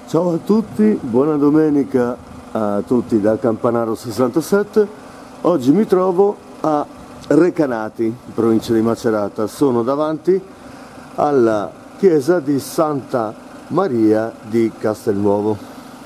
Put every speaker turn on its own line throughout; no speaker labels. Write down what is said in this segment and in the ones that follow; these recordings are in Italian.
Ciao a tutti, buona domenica a tutti da Campanaro 67. Oggi mi trovo a Recanati, in provincia di Macerata. Sono davanti alla chiesa di Santa Maria di Castelnuovo.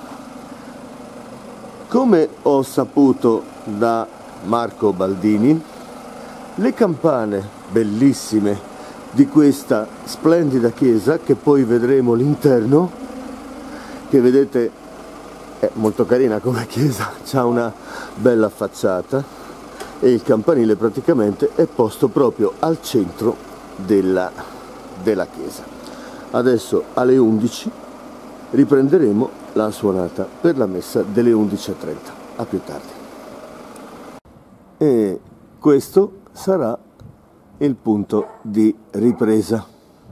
Come ho saputo da Marco Baldini, le campane bellissime di questa splendida chiesa, che poi vedremo l'interno, che vedete è molto carina come chiesa, ha una bella facciata e il campanile praticamente è posto proprio al centro della chiesa. Adesso alle 11 riprenderemo la suonata per la messa delle 11:30. A più tardi. E questo sarà il punto di ripresa.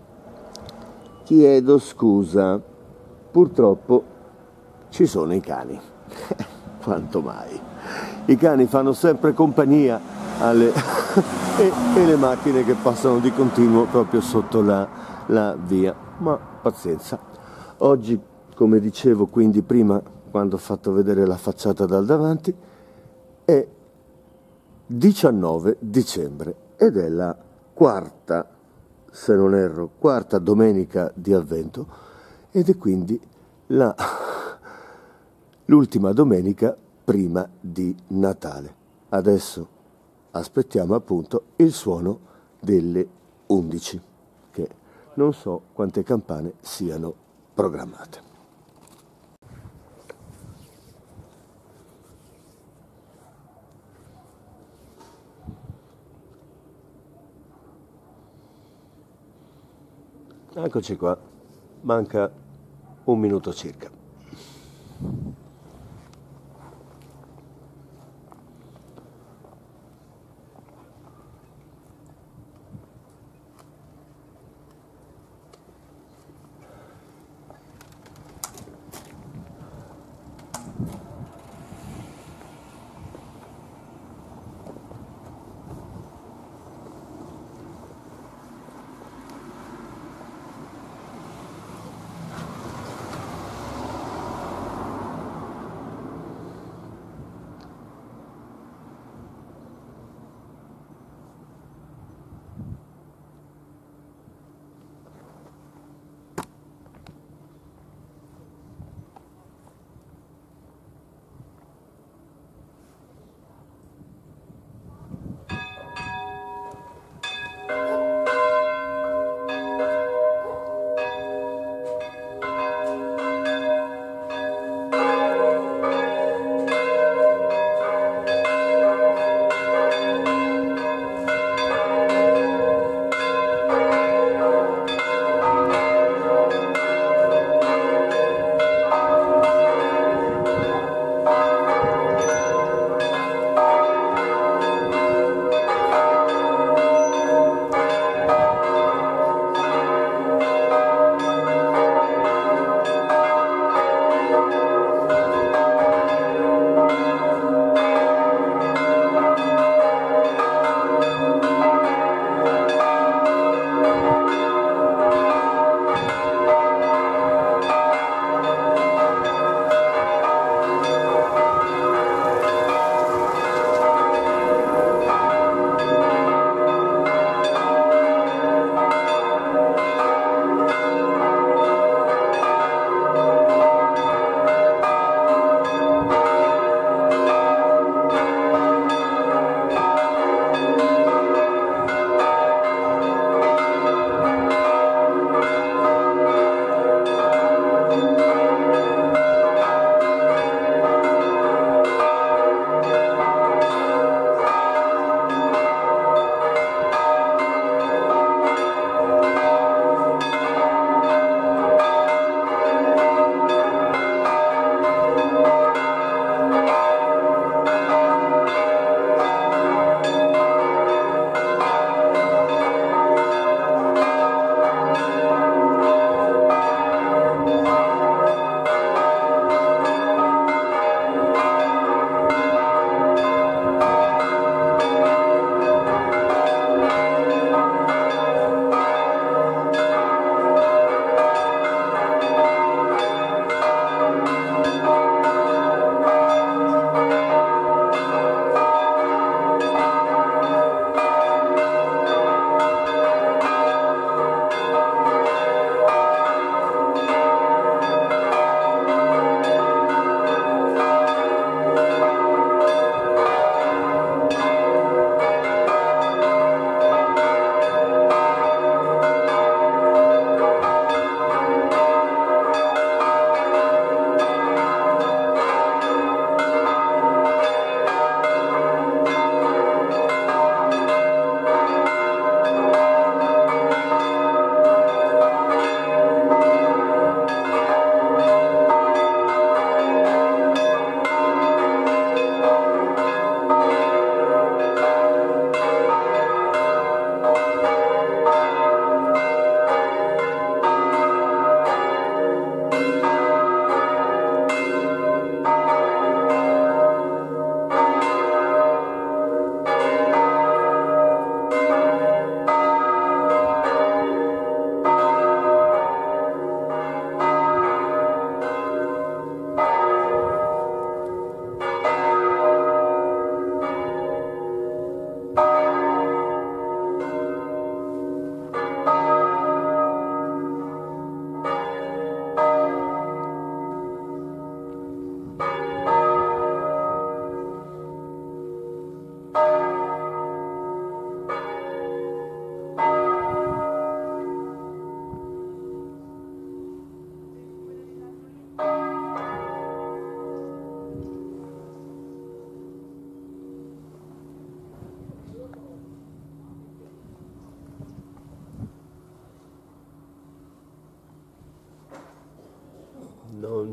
Chiedo scusa, purtroppo ci sono i cani. Quanto mai? I cani fanno sempre compagnia alle e le macchine che passano di continuo proprio sotto la via, ma pazienza. Oggi, come dicevo quindi prima, quando ho fatto vedere la facciata dal davanti, è 19 dicembre ed è la quarta, se non erro, quarta domenica di Avvento, ed è quindi l'ultima domenica prima di Natale. Adesso aspettiamo appunto il suono delle 11, che non so quante campane siano programmate. Eccoci qua, manca un minuto circa.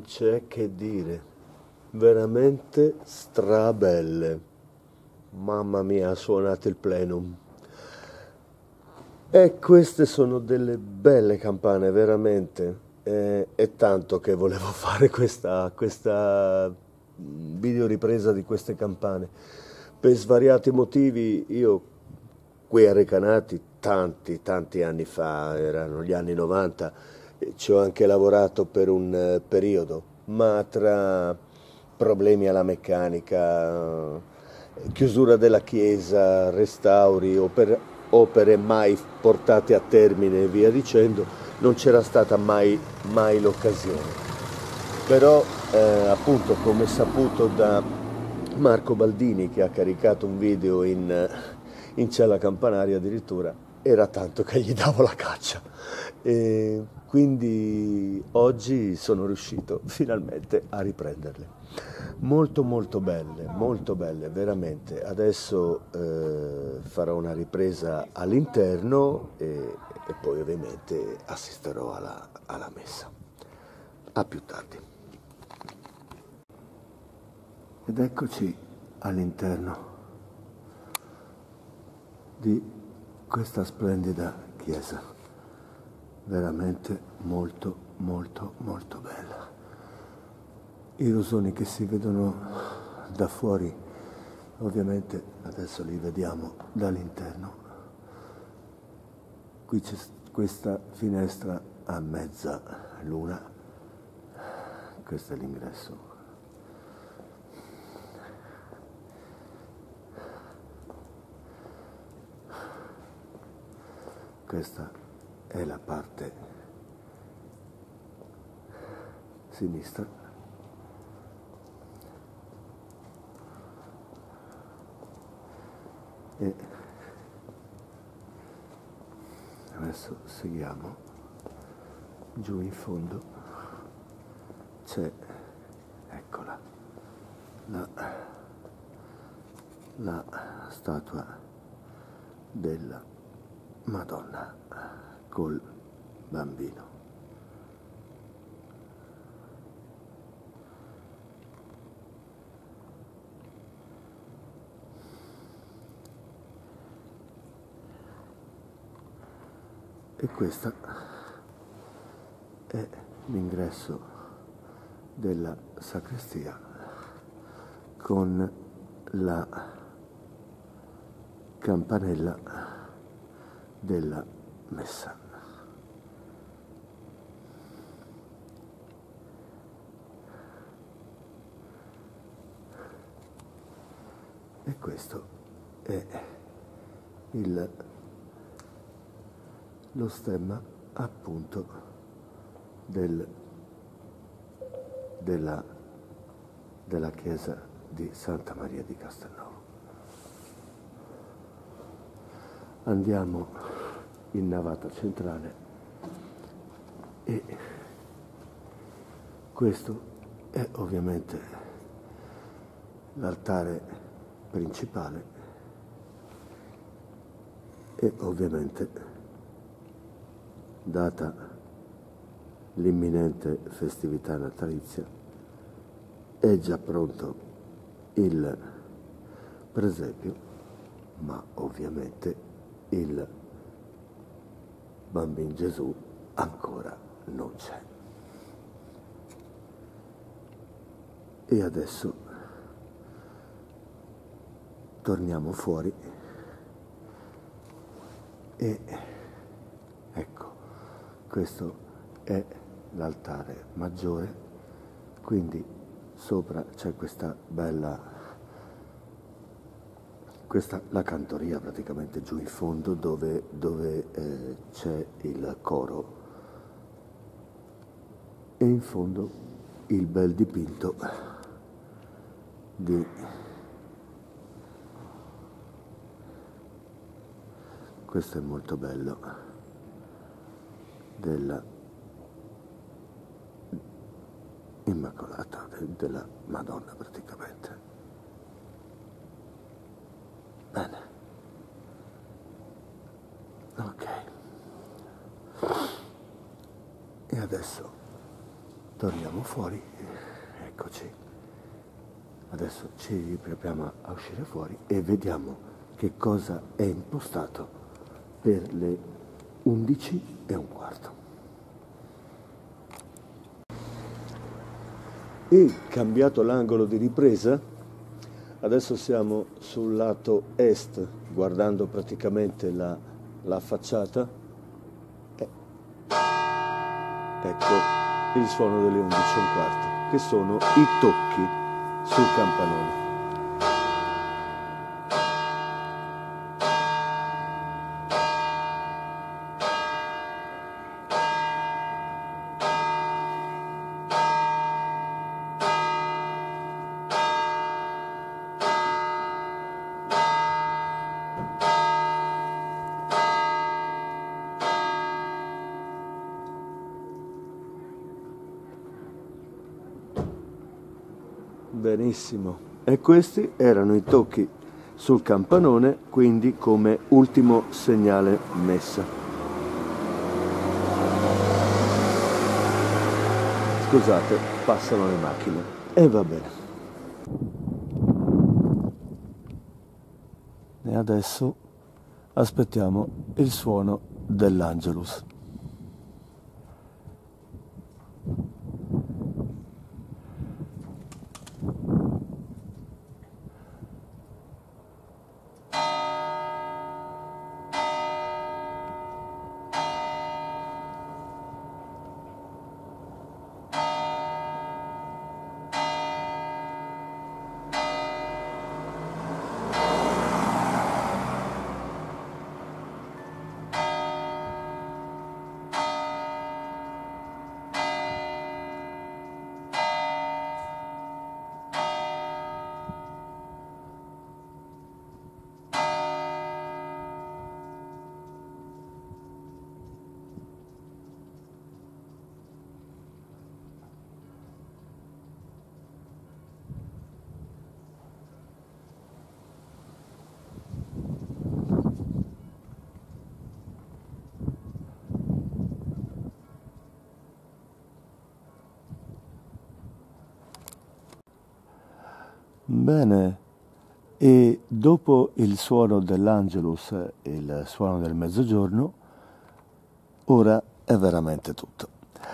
c'è che dire, veramente strabelle. Mamma mia, ha suonato il plenum. E queste sono delle belle campane, veramente. È tanto che volevo fare questa videoripresa di queste campane. Per svariati motivi, io qui a Recanati, tanti anni fa, erano gli anni 90, ci ho anche lavorato per un periodo, ma tra problemi alla meccanica, chiusura della chiesa, restauri, opere mai portate a termine e via dicendo, non c'era stata mai l'occasione. Però appunto, come saputo da Marco Baldini, che ha caricato un video in cella campanaria addirittura, era tanto che gli davo la caccia. E quindi oggi sono riuscito finalmente a riprenderle. Molto belle, veramente. Adesso farò una ripresa all'interno e poi ovviamente assisterò alla messa. A più tardi. Ed eccoci all'interno di questa splendida chiesa, veramente molto bella. I rosoni che si vedono da fuori, ovviamente adesso li vediamo dall'interno. Qui c'è questa finestra a mezza luna, questo è l'ingresso. Questa è la parte sinistra. E adesso seguiamo giù in fondo, c'è, eccola, la statua della Madonna col bambino. E questo è l'ingresso della sacrestia con la campanella della messa. E questo è lo stemma appunto della chiesa di Santa Maria di Castelnuovo. Andiamo in navata centrale e questo è ovviamente l'altare principale e ovviamente, data l'imminente festività natalizia, è già pronto il presepio, ma ovviamente il Bambino Gesù ancora non c'è. E adesso torniamo fuori e ecco, questo è l'altare maggiore, quindi sopra c'è questa bella, la cantoria praticamente giù in fondo dove c'è il coro e in fondo il bel dipinto di questo è molto bello, della Immacolata, della Madonna praticamente. Bene. Ok. E adesso torniamo fuori, eccoci. Adesso ci prepariamo a uscire fuori e vediamo che cosa è impostato per le 11:15. E cambiato l'angolo di ripresa, adesso siamo sul lato est, guardando praticamente la facciata. Ecco il suono delle 11:15, che sono i tocchi sul campanone. Benissimo, e questi erano i tocchi sul campanone, quindi come ultimo segnale messa. Scusate, passano le macchine e va bene. E adesso aspettiamo il suono dell'Angelus. Bene, e dopo il suono dell'Angelus e il suono del mezzogiorno, ora è veramente tutto.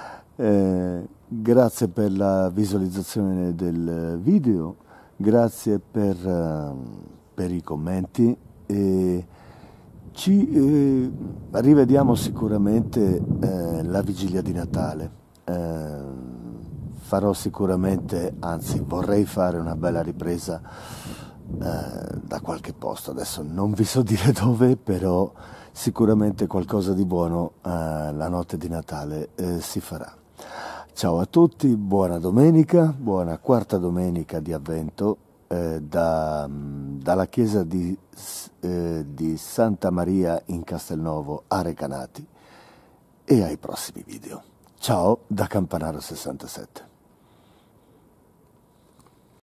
Grazie per la visualizzazione del video, grazie per i commenti e ci rivediamo sicuramente la vigilia di Natale. Farò sicuramente, anzi vorrei fare una bella ripresa da qualche posto, adesso non vi so dire dove, però sicuramente qualcosa di buono la notte di Natale si farà. Ciao a tutti, buona domenica, buona quarta domenica di Avvento dalla chiesa di Santa Maria in Castelnuovo a Recanati, e ai prossimi video. Ciao da Campanaro 67.